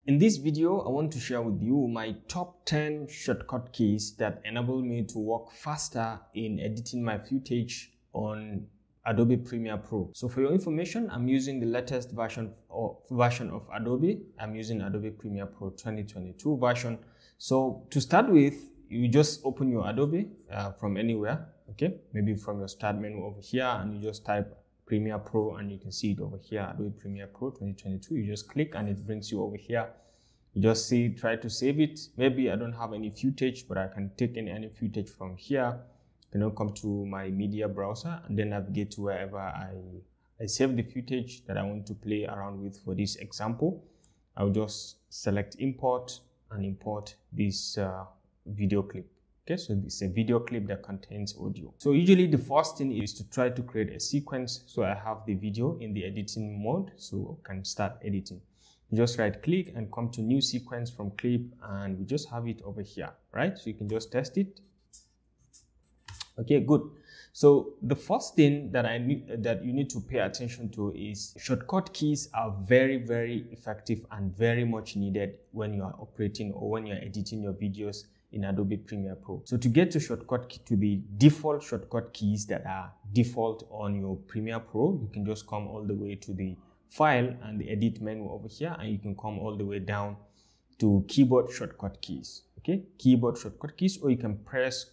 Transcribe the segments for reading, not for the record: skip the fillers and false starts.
In this video, I want to share with you my top 10 shortcut keys that enable me to work faster in editing my footage on Adobe Premiere Pro. So for your information, I'm using the latest version of Adobe. I'm using Adobe Premiere Pro 2022 version. So to start with, you just open your Adobe from anywhere, okay? Maybe from your start menu over here, and you just type Premiere Pro, and you can see it over here, Adobe Premiere Pro 2022. You just click and it brings you over here. You just see, try to save it. Maybe I don't have any footage, but I can take any footage from here. You know, come to my media browser and then navigate to wherever I save the footage that I want to play around with. For this example, I'll just select import and import this video clip. Okay, so this is a video clip that contains audio. So usually the first thing is to try to create a sequence. So I have the video in the editing mode, so I can start editing. You just right click and come to new sequence from clip, and we just have it over here, right? So you can just test it. Okay, good. So the first thing that you need to pay attention to is shortcut keys are very, very effective and very much needed when you are operating or when you're editing your videos in Adobe Premiere Pro. So to get to the default shortcut keys that are default on your Premiere Pro, you can just come all the way to the file and the edit menu over here, and you can come all the way down to keyboard shortcut keys. Okay, keyboard shortcut keys, or you can press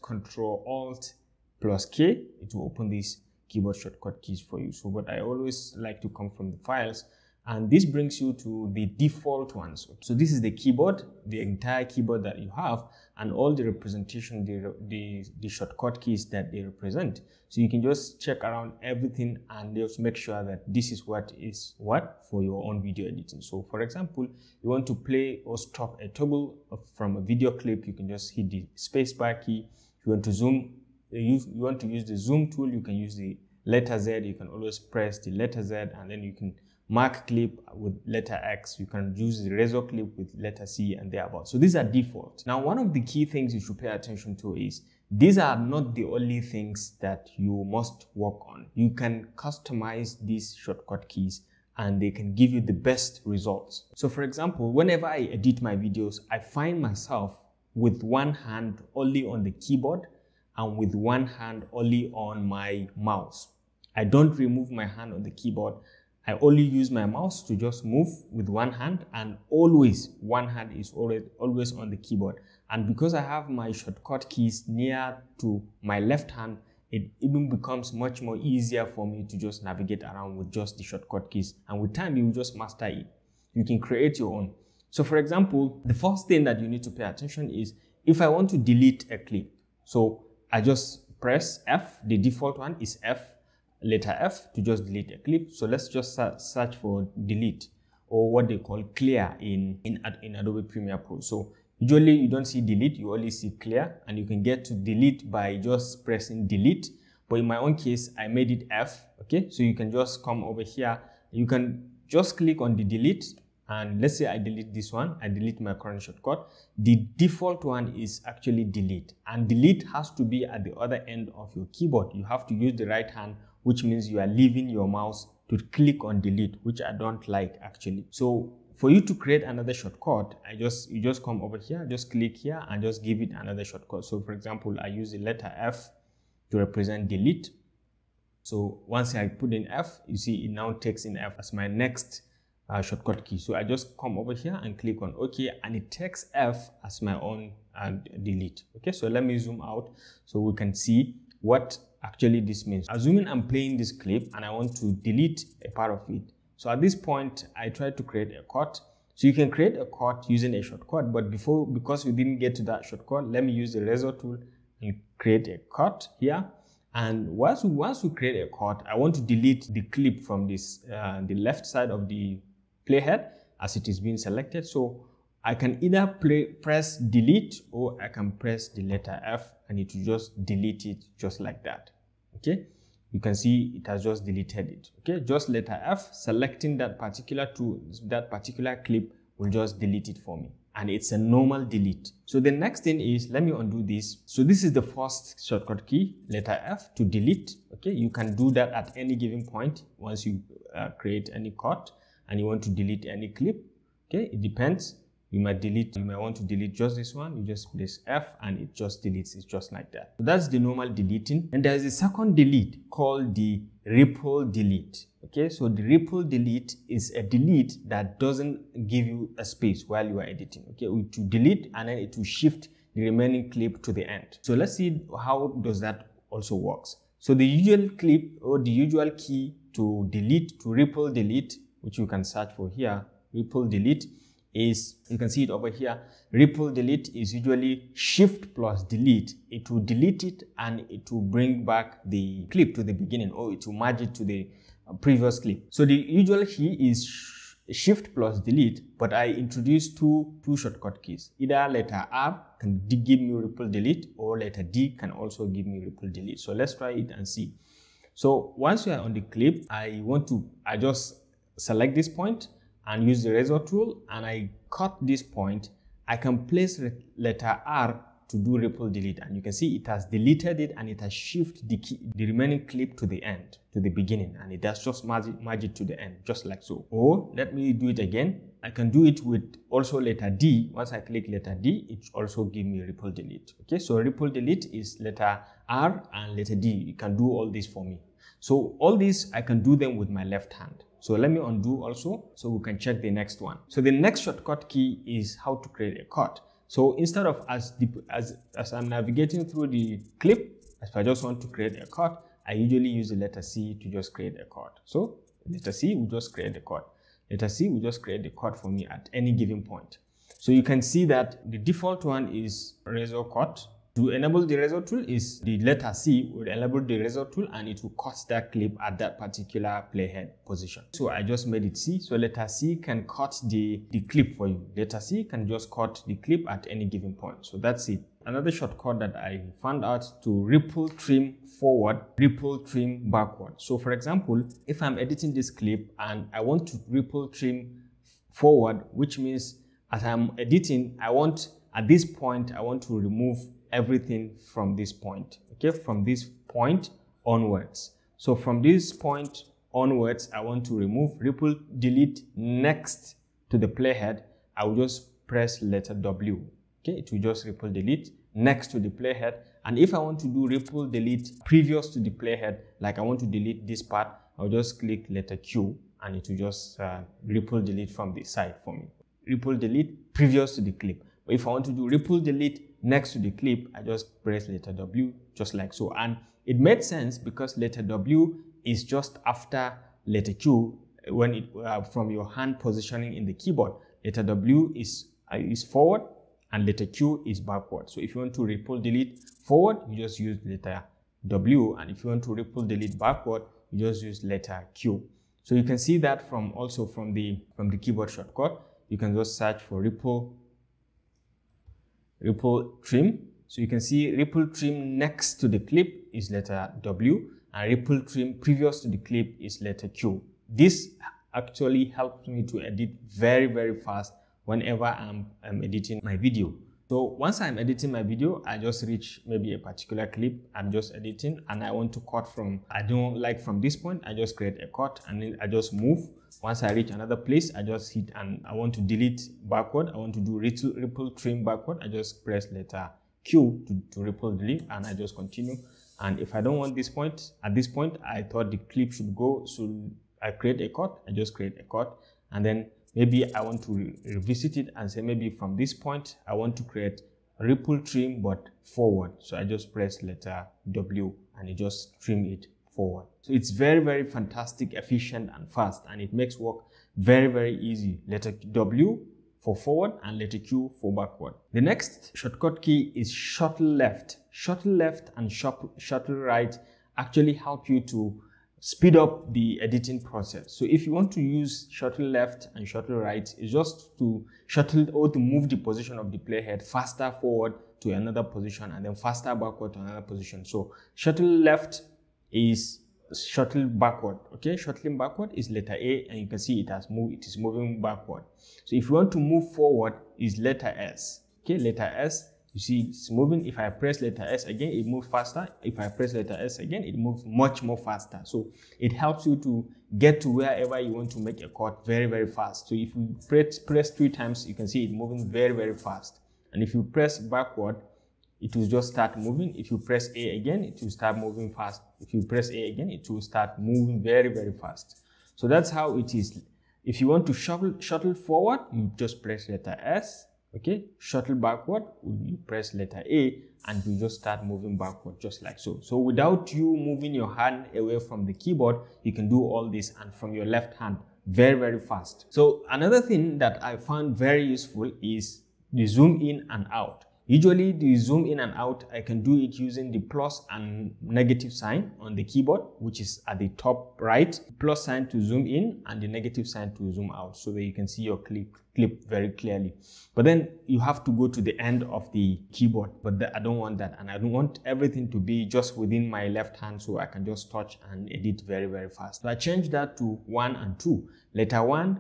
Ctrl+Alt+K. It will open these keyboard shortcut keys for you. So but I always like to come from the files, and this brings you to the default ones. So this is the keyboard, the entire keyboard that you have, and all the representation, the shortcut keys that they represent. So you can just check around everything and just make sure that this is what is what for your own video editing. So for example, you want to play or stop a toggle from a video clip, you can just hit the spacebar key. If you want to zoom, you want to use the zoom tool, you can use the letter Z. You can always press the letter Z, and then you can mark clip with letter X. You can use the razor clip with letter C and thereabout. So these are default. Now, one of the key things you should pay attention to is these are not the only things that you must work on. You can customize these shortcut keys and they can give you the best results. So for example, whenever I edit my videos, I find myself with one hand only on the keyboard and with one hand only on my mouse. I don't remove my hand on the keyboard. I only use my mouse to just move with one hand, and always one hand is always on the keyboard. And because I have my shortcut keys near to my left hand, it even becomes much more easier for me to just navigate around with just the shortcut keys. And with time, you will just master it. You can create your own. So for example, the first thing that you need to pay attention is if I want to delete a clip. So I just press F, the default one is F, letter F, to just delete a clip. So let's just search for delete, or what they call clear in Adobe Premiere Pro. So usually you don't see delete, you only see clear, and you can get to delete by just pressing delete. But in my own case, I made it F. Okay, so you can just come over here, you can just click on the delete, and let's say I delete this one, I delete my current shortcut. The default one is actually delete, and delete has to be at the other end of your keyboard. You have to use the right hand, which means you are leaving your mouse to click on delete, which I don't like actually. So for you to create another shortcut, you just come over here, just click here and just give it another shortcut. So for example, I use the letter F to represent delete. So once I put in F, you see it now takes in F as my next shortcut key. So I just come over here and click on OK, and it takes F as my own and delete. Okay, so let me zoom out so we can see what actually this means. Assuming I'm playing this clip and I want to delete a part of it. So at this point, I try to create a cut. So you can create a cut using a shortcut, but because we didn't get to that shortcut, let me use the razor tool and create a cut here. And once we create a cut, I want to delete the clip from this the left side of the playhead as it is being selected. So I can either press delete, or I can press the letter F and it will just delete it just like that. Okay, you can see it has just deleted it. Okay, just letter F, selecting that particular clip will just delete it for me, and it's a normal delete. So the next thing is, let me undo this. So this is the first shortcut key, letter F, to delete. Okay, you can do that at any given point once you create any cut and you want to delete any clip. Okay, it depends. You might want to delete just this one. You just place F and it just deletes it just like that. So that's the normal deleting. And there's a second delete called the ripple delete. Okay, so the ripple delete is a delete that doesn't give you a space while you are editing. Okay, to delete and then it will shift the remaining clip to the end. So let's see how does that also works. So the usual clip or the usual key to delete, to ripple delete, which you can search for here, ripple delete, is, you can see it over here. Ripple delete is usually shift plus delete. It will delete it and it will bring back the clip to the beginning, or it will merge it to the previous clip. So the usual key is shift plus delete, but I introduced two shortcut keys. Either letter R can give me ripple delete, or letter D can also give me ripple delete. So let's try it and see. So once you are on the clip, I just select this point and use the razor tool, and I cut this point. I can place letter R to do ripple delete, and you can see it has deleted it and it has shifted the remaining clip to the end, to the beginning, and it does just merge it to the end, just like so. Or let me do it again. I can do it with also letter D. Once I click letter D, it also give me ripple delete. Okay, so ripple delete is letter R and letter D. You can do all this for me. So all these I can do them with my left hand. So let me undo also, so we can check the next one. So the next shortcut key is how to create a cut. So instead of as I'm navigating through the clip, if I just want to create a cut, I usually use the letter C to just create a cut. So letter C will just create the cut. Letter C will just create the cut for me at any given point. So you can see that the default one is razor cut. To enable the razor tool is the letter C will enable the razor tool and it will cut that clip at that particular playhead position. So I just made it C. So letter C can cut the clip for you. Letter C can just cut the clip at any given point. So that's it. Another shortcut that I found out to ripple trim forward, ripple trim backward. So for example, if I'm editing this clip and I want to ripple trim forward, which means as I'm editing, at this point, I want to remove everything from this point, okay, from this point onwards. So from this point onwards, I want to remove ripple delete next to the playhead. I will just press letter W, okay, it will just ripple delete next to the playhead. And if I want to do ripple delete previous to the playhead, like I want to delete this part, I'll just click letter Q and it will just ripple delete from the side for me. Ripple delete previous to the clip. But if I want to do ripple delete next to the clip, I just press letter W, just like so. And it made sense because letter W is just after letter Q when it from your hand positioning in the keyboard. Letter W is forward and letter Q is backward. So if you want to ripple delete forward, you just use letter W, and if you want to ripple delete backward, you just use letter Q. So you can see that from the keyboard shortcut. You can just search for ripple trim. So you can see ripple trim next to the clip is letter W and ripple trim previous to the clip is letter Q. This actually helps me to edit very, very fast whenever I'm editing my video. So once I'm editing my video, I just reach maybe a particular clip I'm just editing and I want to cut from, I don't like from this point, I just create a cut and then I just move. Once I reach another place, I just hit and I want to delete backward. I want to do ripple trim backward. I just press letter Q to ripple delete and I just continue. And if I don't want this point, at this point, I thought the clip should go, so I create a cut. I just create a cut and then maybe I want to revisit it and say maybe from this point, I want to create a ripple trim but forward. So I just press letter W and it just trim it forward. So it's very, very fantastic, efficient and fast, and it makes work very, very easy. Letter W for forward and letter Q for backward. The next shortcut key is shuttle left. Shuttle left and shuttle right actually help you to speed up the editing process. So if you want to use shuttle left and shuttle right, it's just to shuttle or to move the position of the playhead faster forward to another position and then faster backward to another position. So shuttle left is shuttle backward. Okay, shuttling backward is letter A, and you can see it has moved, it is moving backward. So if you want to move forward is letter S. Okay, letter S You see it's moving. If I press letter S again, it moves faster. If I press letter S again, it moves much more faster. So it helps you to get to wherever you want to make a cut very, very fast. So if you press 3 times, you can see it moving very, very fast. And if you press backward, it will just start moving. If you press A again, it will start moving fast. If you press A again, it will start moving very, very fast. So that's how it is. If you want to shuttle forward, you just press letter S. Okay, shuttle backward, you press letter A, and you just start moving backward just like so. So without you moving your hand away from the keyboard, you can do all this, and from your left hand very, very fast. So another thing that I found very useful is the zoom in and out. Usually the zoom in and out, I can do it using the plus and negative sign on the keyboard, which is at the top right. Plus sign to zoom in and the negative sign to zoom out, so that you can see your clip very clearly. But then you have to go to the end of the keyboard, but I don't want that, and I don't want everything to be just within my left hand, so I can just touch and edit very, very fast. So I changed that to 1 and 2. Letter 1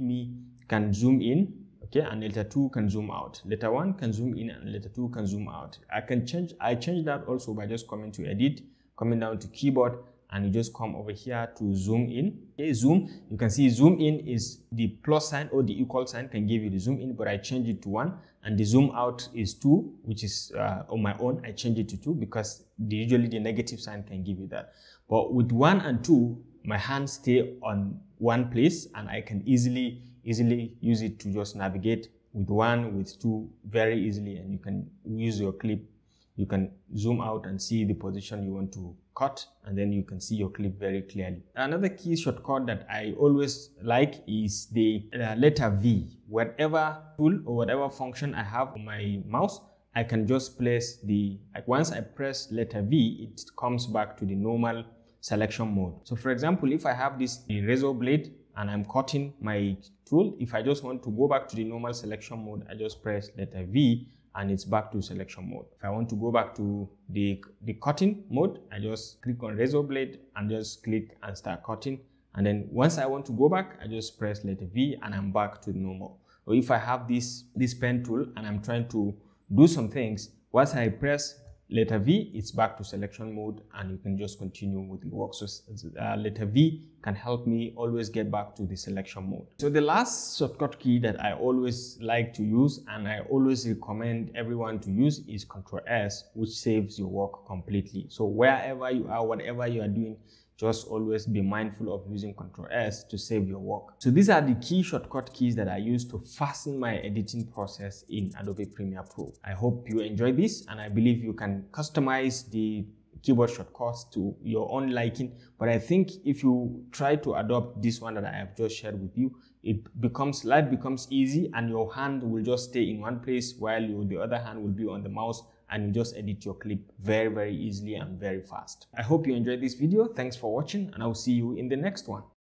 can zoom in. Okay, and letter 2 can zoom out. Letter 1 can zoom in and letter 2 can zoom out. I change that also by just coming to edit, coming down to keyboard, and you just come over here to zoom in. Okay, zoom, you can see zoom in is the plus sign or the equal sign can give you the zoom in, but I change it to 1, and the zoom out is 2, which is on my own. I change it to 2 because usually the negative sign can give you that. But with 1 and 2, my hands stay on one place, and I can easily use it to just navigate with 1, with 2 very easily, and you can use your clip. You can zoom out and see the position you want to cut, and then you can see your clip very clearly. Another key shortcut that I always like is the letter V. Whatever tool or whatever function I have on my mouse, I can just place once I press letter V, it comes back to the normal selection mode. So for example, if I have this razor blade and I'm cutting my tool, if I just want to go back to the normal selection mode, I just press letter V and it's back to selection mode. If I want to go back to the cutting mode, I just click on razor blade and just click and start cutting. And then once I want to go back, I just press letter V and I'm back to normal. Or if I have this pen tool and I'm trying to do some things, once I press letter V, it's back to selection mode, and you can just continue with the work. So letter V can help me always get back to the selection mode. So the last shortcut key that I always like to use, and I always recommend everyone to use, is Ctrl S, which saves your work completely. So wherever you are, whatever you are doing, just always be mindful of using Ctrl S to save your work. So these are the key shortcut keys that I use to fasten my editing process in Adobe Premiere Pro. I hope you enjoyed this, and I believe you can customize the keyboard shortcuts to your own liking. But I think if you try to adopt this one that I have just shared with you, life becomes easy, and your hand will just stay in one place while the other hand will be on the mouse, and you just edit your clip very, very easily and very fast. I hope you enjoyed this video. Thanks for watching, and I'll see you in the next one.